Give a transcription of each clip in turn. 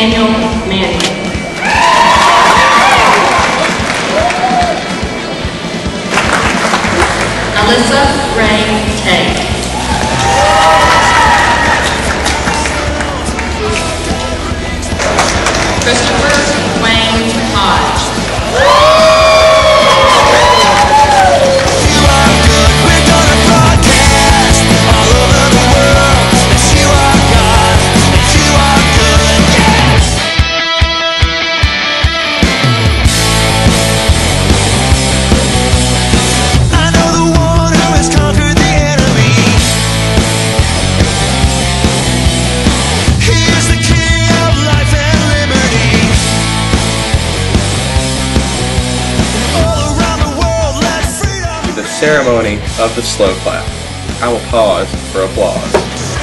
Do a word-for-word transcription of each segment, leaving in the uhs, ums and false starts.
Daniel Manning. Alyssa Ray Tate. Christopher Wayne Hodge. Ceremony of the slow clap. I will pause for applause.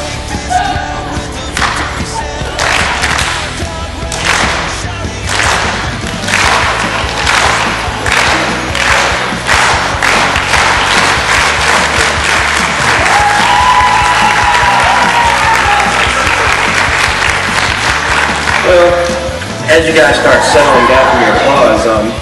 Well, as you guys start settling down from your applause, um,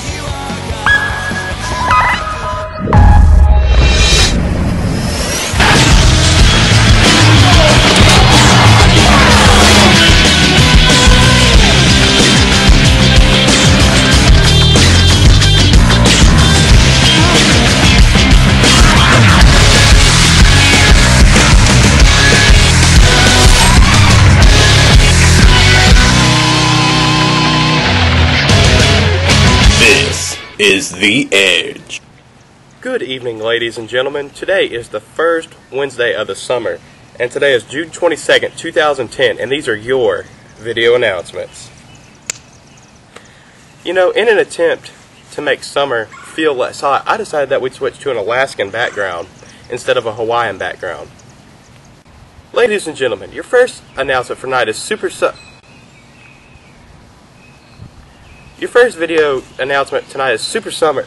is The Edge. Good evening, ladies and gentlemen. Today is the first Wednesday of the summer, and today is June twenty-second, two thousand ten, and these are your video announcements. You know, in an attempt to make summer feel less hot, I decided that we'd switch to an Alaskan background instead of a Hawaiian background. Ladies and gentlemen, your first announcement for tonight is Super Su- Your first video announcement tonight is Super Summer.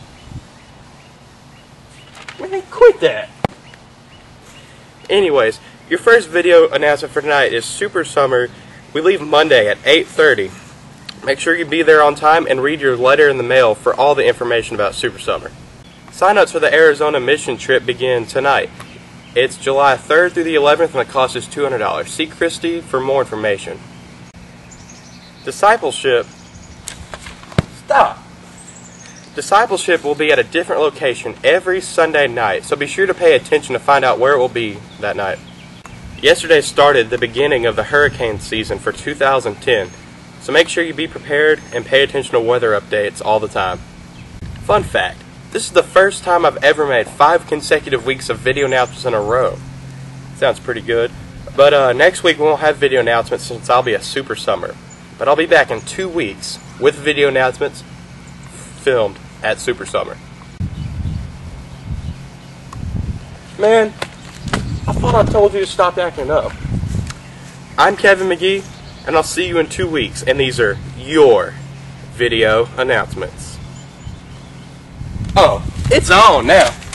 Man, quit that! Anyways, your first video announcement for tonight is Super Summer. We leave Monday at eight thirty. Make sure you be there on time and read your letter in the mail for all the information about Super Summer. Sign-ups for the Arizona mission trip begin tonight. It's July third through the eleventh and the cost is two hundred dollars. See Christy for more information. Discipleship Stop! Discipleship will be at a different location every Sunday night, so be sure to pay attention to find out where it will be that night. Yesterday started the beginning of the hurricane season for two thousand ten, so make sure you be prepared and pay attention to weather updates all the time. Fun fact, this is the first time I've ever made five consecutive weeks of video announcements in a row. Sounds pretty good. But uh, next week we won't have video announcements since I'll be a Super Summer. But I'll be back in two weeks with video announcements filmed at Super Summer. Man, I thought I told you to stop acting up. I'm Kevin McGee, and I'll see you in two weeks, and these are your video announcements. Oh, it's on now.